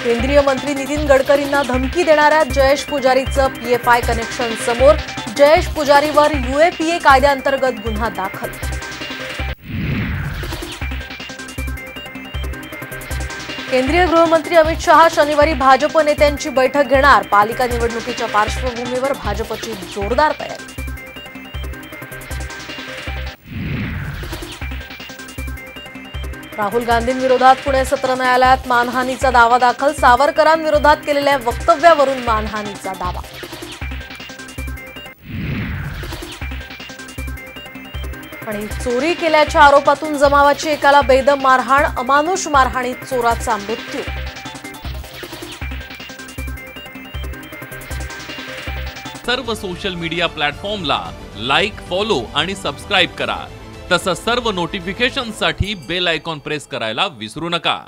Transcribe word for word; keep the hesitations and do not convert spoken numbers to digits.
केंद्रीय मंत्री नितीन गडकरींना धमकी देणाऱ्या जयेश पुजारीचं पीएफआय कनेक्शन समोर. जयेश पुजारीवर यूएपीए कायद्याअंतर्गत गुन्हा दाखल. केंद्रीय गृहमंत्री अमित शहा शनिवारी भाजप नेत्यांची बैठक घेणार. पालिका निवडणुकीच्या पार्श्वभूमीवर भाजपची जोरदार तयारी. राहुल गांधींविरोधात पुणे सत्र न्यायालयात मानहानीचा दावा दाखल. सावरकरांविरोधात केलेल्या वक्तव्यावरून मानहानीचा दावा. आणि चोरी केल्याच्या आरोपातून जमावाची एकाला बेदम मारहाण. अमानुष मारहाणीत चोराचा मृत्यू. सर्व सोशल मीडिया प्लॅटफॉर्मला लाईक, फॉलो आणि सबस्क्राईब करा. तसंच सर्व नोटिफिकेशनसाठी बेल आयकॉन प्रेस करायला विसरू नका.